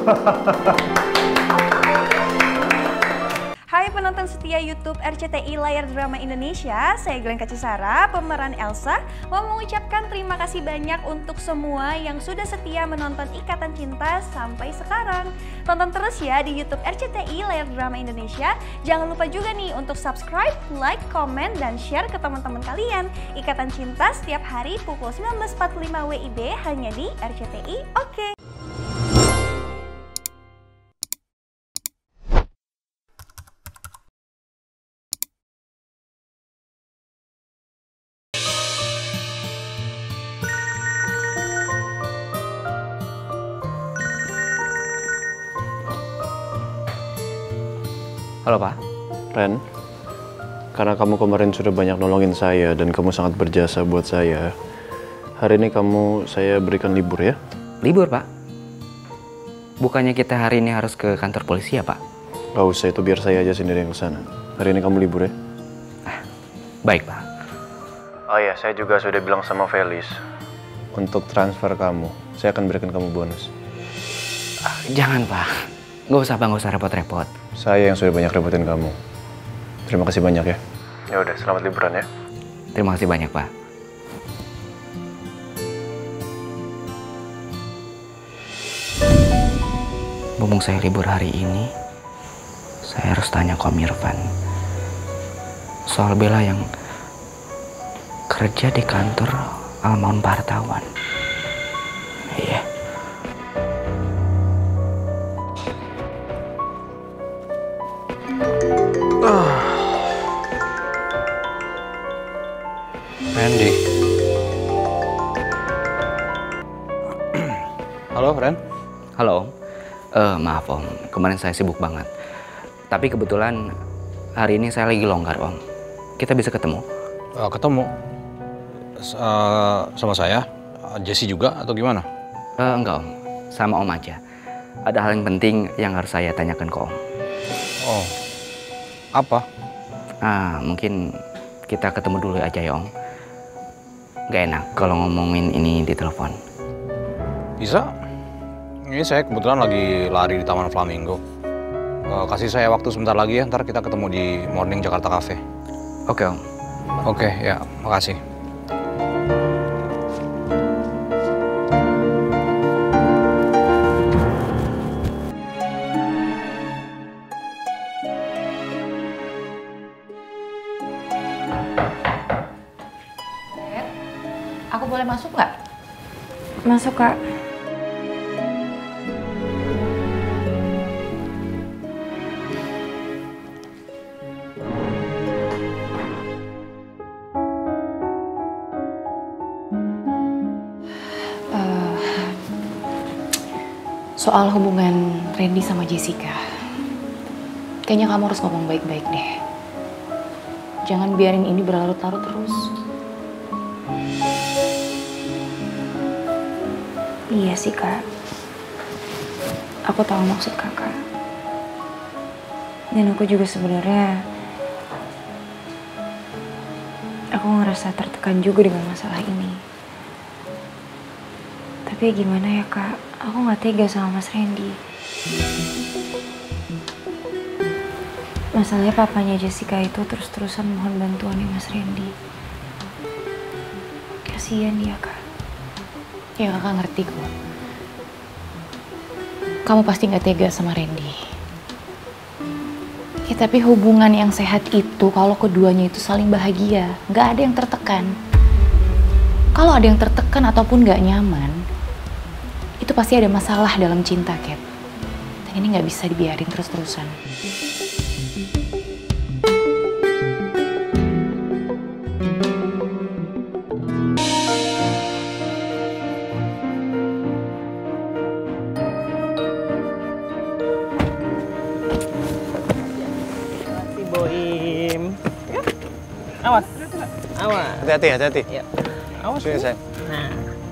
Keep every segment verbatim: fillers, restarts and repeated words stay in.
Hai penonton setia YouTube R C T I Layar Drama Indonesia, saya Glenn Kacisara, pemeran Elsa, mau mengucapkan terima kasih banyak untuk semua yang sudah setia menonton Ikatan Cinta sampai sekarang. Tonton terus ya di YouTube R C T I Layar Drama Indonesia. Jangan lupa juga nih untuk subscribe, like, komen, dan share ke teman-teman kalian. Ikatan Cinta setiap hari pukul sembilan belas empat puluh lima W I B hanya di R C T I. Oke. Halo Pak. Ren, karena kamu kemarin sudah banyak nolongin saya dan kamu sangat berjasa buat saya, hari ini kamu saya berikan libur ya? Libur Pak? Bukannya kita hari ini harus ke kantor polisi ya Pak? Gak usah, itu biar saya aja sendiri yang kesana. Hari ini kamu libur ya? Ah, baik Pak. Oh iya, saya juga sudah bilang sama Felis untuk transfer kamu. Saya akan berikan kamu bonus. Ah, jangan Pak. Nggak usah Bang, nggak usah repot-repot. Saya yang sudah banyak repotin kamu. Terima kasih banyak ya. Ya udah, selamat liburan ya. Terima kasih banyak Pak. Mumpung saya libur hari ini, saya harus tanya ke Om Irfan soal Bella yang kerja di kantor Almaun Pak Hartawan. Iya. Randy. Halo, Ren. Halo Om. Uh, maaf Om, kemarin saya sibuk banget. Tapi kebetulan hari ini saya lagi longgar Om. Kita bisa ketemu? Uh, ketemu? Uh, sama saya? Uh, Jessie juga atau gimana? Uh, enggak Om, sama Om aja. Ada hal yang penting yang harus saya tanyakan ke Om. Oh, apa? Ah, mungkin kita ketemu dulu aja ya Om. Gak enak kalau ngomongin ini di telepon. Bisa. Ini saya kebetulan lagi lari di Taman Flamingo. Uh, kasih saya waktu sebentar lagi ya, ntar kita ketemu di Morning Jakarta Cafe. Oke Om. Oke, ya, makasih. Aku boleh masuk nggak? Masuk Kak. Uh, soal hubungan Randy sama Jessica, kayaknya kamu harus ngomong baik-baik deh. Jangan biarin ini berlarut-larut terus. Iya sih Kak, aku tahu maksud Kakak. Dan aku juga sebenarnya, aku ngerasa tertekan juga dengan masalah ini. Tapi gimana ya Kak, aku gak tega sama Mas Randy. Masalahnya papanya Jessica itu terus-terusan mohon bantuannya Mas Randy. Kasian dia Kak. Ya kakak ngerti kok. Kamu pasti gak tega sama Randy. Ya tapi hubungan yang sehat itu kalau keduanya itu saling bahagia. Gak ada yang tertekan. Kalau ada yang tertekan ataupun gak nyaman, itu pasti ada masalah dalam cinta, Kat. Dan ini gak bisa dibiarin terus-terusan. Awas, awas. Hati-hati, hati-hati. Ya. Awas. Sini, sayang. Nah.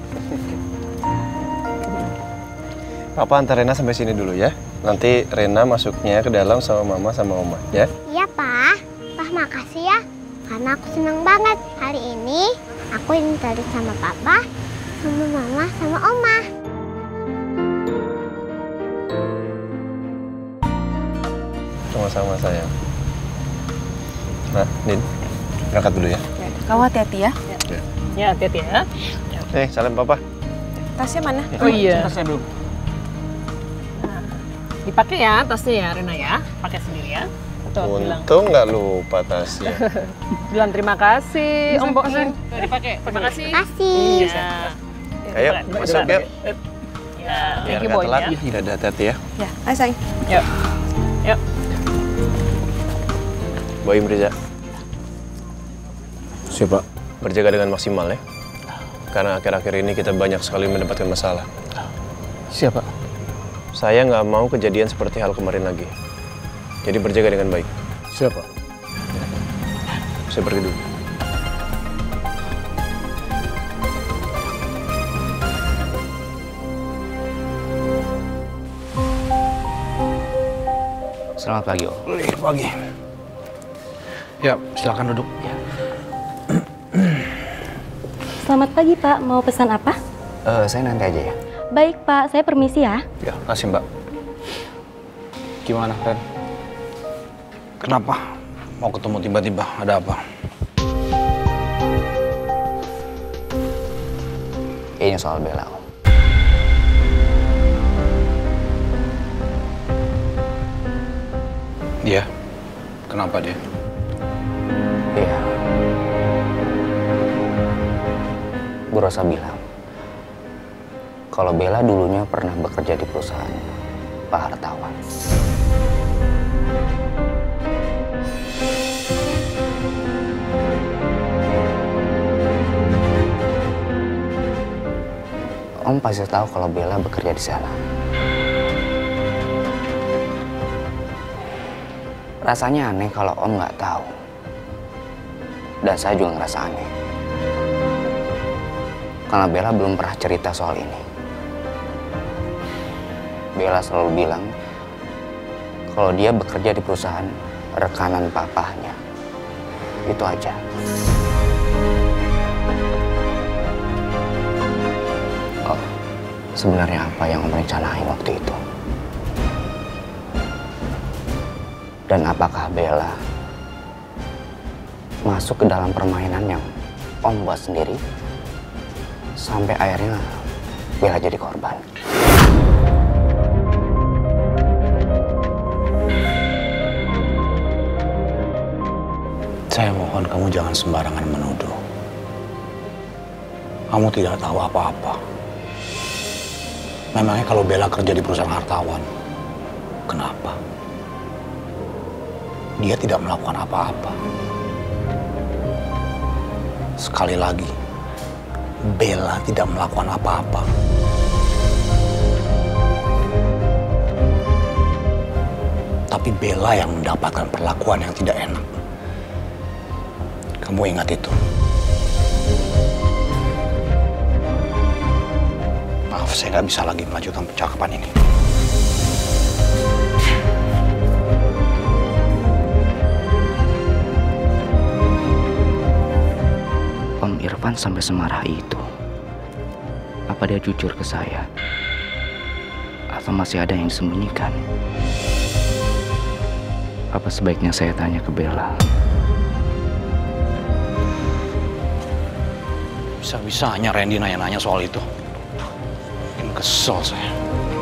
Papa antar Rena sampai sini dulu ya. Nanti Rena masuknya ke dalam sama Mama sama Oma, ya? Iya, Pak. Pak, makasih ya. Karena aku senang banget. Hari ini aku diantarin sama Papa, sama Mama, sama Oma. Sama-sama sayang. Nah, Din, berangkat dulu ya. Kamu hati-hati ya. Ya, hati-hati ya. Eh, salam papa. Tasnya mana? Oh iya. Tasnya dulu. Nah, dipakai ya tasnya ya, Rena ya. Pakai sendiri ya. Tuh, bilang. Untung nggak lupa tasnya. Bilang terima kasih, Om Boim. Dipakai. Terima kasih. Kasih. Iya. Ayo, masuk ya. Ya, Biar thank you, nggak Boim telat. ya. Ya, udah hati-hati ya. Ya, ayo sayang. Yuk. Yuk. Boim Riza, Siapa? berjaga dengan maksimal ya. Karena akhir-akhir ini kita banyak sekali mendapatkan masalah. Siapa? Saya nggak mau kejadian seperti hal kemarin lagi. Jadi berjaga dengan baik. Siapa? Saya pergi dulu. Selamat pagi, Om. Pagi. Ya, silakan duduk. Selamat pagi Pak, mau pesan apa? Eh, saya nanti aja ya. Baik Pak, saya permisi ya. Ya, kasih Mbak. Gimana, Ren? Kenapa? Mau ketemu tiba-tiba, ada apa? Ini soal Bella, Om. Dia? Kenapa dia? Iya. Bu Rosa bilang, kalau Bella dulunya pernah bekerja di perusahaan Pak Hartawan. Om pasti tahu kalau Bella bekerja di sana. Rasanya aneh kalau Om nggak tahu. Dan saya juga ngerasa aneh. Karena Bella belum pernah cerita soal ini. Bella selalu bilang kalau dia bekerja di perusahaan rekanan papahnya. Itu aja. Oh, sebenarnya apa yang Om rencanain waktu itu? Dan apakah Bella masuk ke dalam permainan yang Om buat sendiri? Sampai akhirnya Bella jadi korban. Saya mohon kamu jangan sembarangan menuduh. Kamu tidak tahu apa-apa. Memangnya kalau Bella kerja di perusahaan hartawan, kenapa? Dia tidak melakukan apa-apa. Sekali lagi, Bella tidak melakukan apa-apa. Tapi Bella yang mendapatkan perlakuan yang tidak enak. Kamu ingat itu. Maaf, saya nggak bisa lagi melanjutkan percakapan ini. Om Irfan sampai semarah itu. Apa dia jujur ke saya? Atau masih ada yang disembunyikan? Apa sebaiknya saya tanya ke Bella? Bisa-bisanya Randy nanya-nanya soal itu. Bikin kesel saya.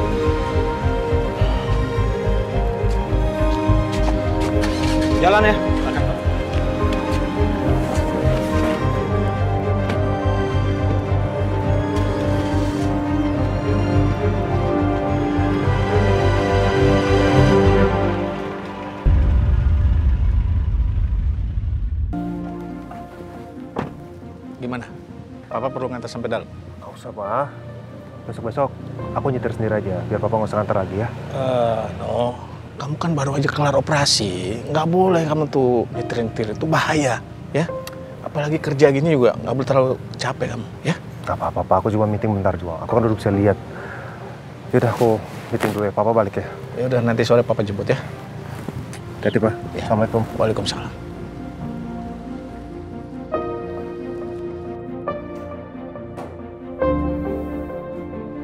Jalan ya. Gimana? Papa perlu ngantar sampai dalam? Gak usah, Pak. Besok-besok aku nyetir sendiri aja, biar Papa nggak usah ngantar lagi ya. Eh, no. Kamu kan baru aja kelar operasi. Nggak boleh kamu tuh nyetir-nyetir, itu bahaya, ya. Apalagi kerja gini juga nggak boleh terlalu capek kamu, ya. Gak apa-apa, Pak. Aku cuma meeting bentar juga. Aku kan udah bisa lihat. Yaudah, aku meeting dulu ya. Papa balik ya. Ya udah, nanti sore Papa jemput ya. Hati-hati, Pak. Ya. Assalamualaikum. Waalaikumsalam.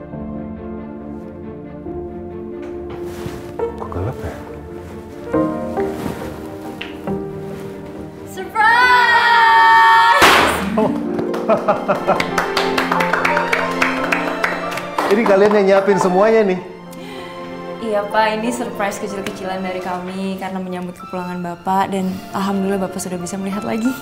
Kok gelap ya? Ini kalian yang nyiapin semuanya nih. Iya Pak, ini surprise kecil-kecilan dari kami karena menyambut kepulangan Bapak dan alhamdulillah Bapak sudah bisa melihat lagi.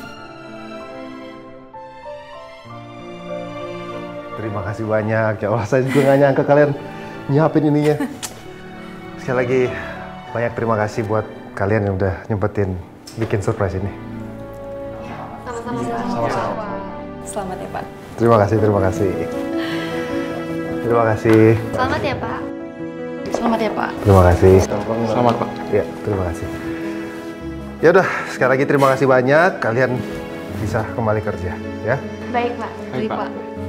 Terima kasih banyak. Ya Allah, saya juga nggak nyangka kalian nyiapin ininya. Sekali lagi banyak terima kasih buat kalian yang udah nyempetin bikin surprise ini. Sama-sama. Selamat ya Pak. Terima kasih, terima kasih. Terima kasih. Selamat ya, Pak. Selamat ya Pak. Terima kasih. Selamat, Pak. Ya, terima kasih. Ya udah, sekali lagi terima kasih banyak. Kalian bisa kembali kerja, ya. Baik, Pak. Baik, Pak.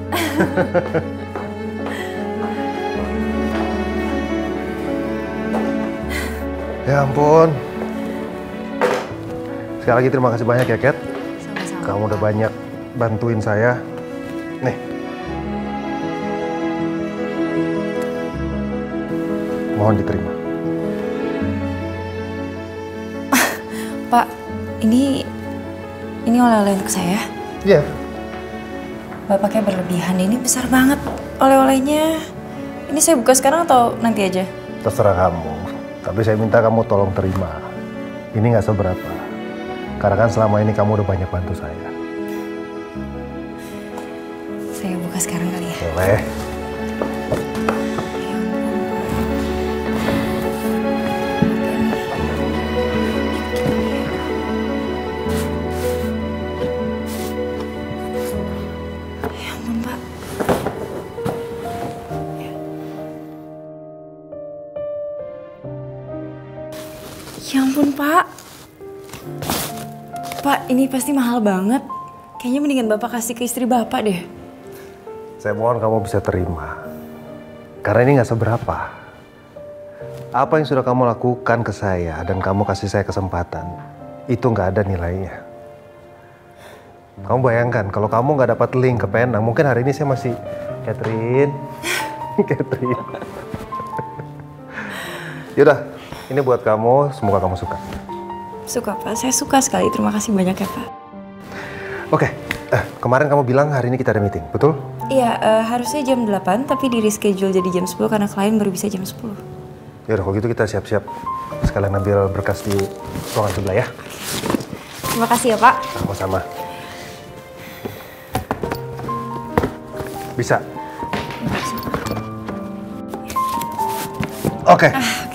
Ya ampun. Sekali lagi terima kasih banyak ya, Kat. Sama-sama. Kamu udah banyak bantuin saya. Nih. Mohon diterima. Pak, ini ini oleh-oleh untuk saya. Iya. Bapaknya berlebihan, ini besar banget oleh-olehnya. Ini saya buka sekarang atau nanti aja? Terserah kamu. Tapi saya minta kamu tolong terima. Ini nggak seberapa. Karena kan selama ini kamu udah banyak bantu saya. Saya buka sekarang kali ya. Boleh. Ya ampun, Pak. Ya ampun, Pak. Pak, ini pasti mahal banget. Kayaknya mendingan Bapak kasih ke istri Bapak deh. Saya mohon kamu bisa terima. Karena ini nggak seberapa. Apa yang sudah kamu lakukan ke saya dan kamu kasih saya kesempatan, itu nggak ada nilainya. Kamu bayangkan kalau kamu nggak dapat link ke Penang, mungkin hari ini saya masih Catherine, Catherine. Yaudah, ini buat kamu. Semoga kamu suka. Suka, Pak. Saya suka sekali. Terima kasih banyak ya, Pak. Oke, eh, kemarin kamu bilang hari ini kita ada meeting, betul? Iya, uh, harusnya jam delapan, tapi di reschedule jadi jam sepuluh karena klien baru bisa jam sepuluh. Yaudah, kalau gitu kita siap-siap. Sekalian ambil berkas di ruangan sebelah ya. Terima kasih ya, Pak. Sama-sama. Bisa? Oke. Ah,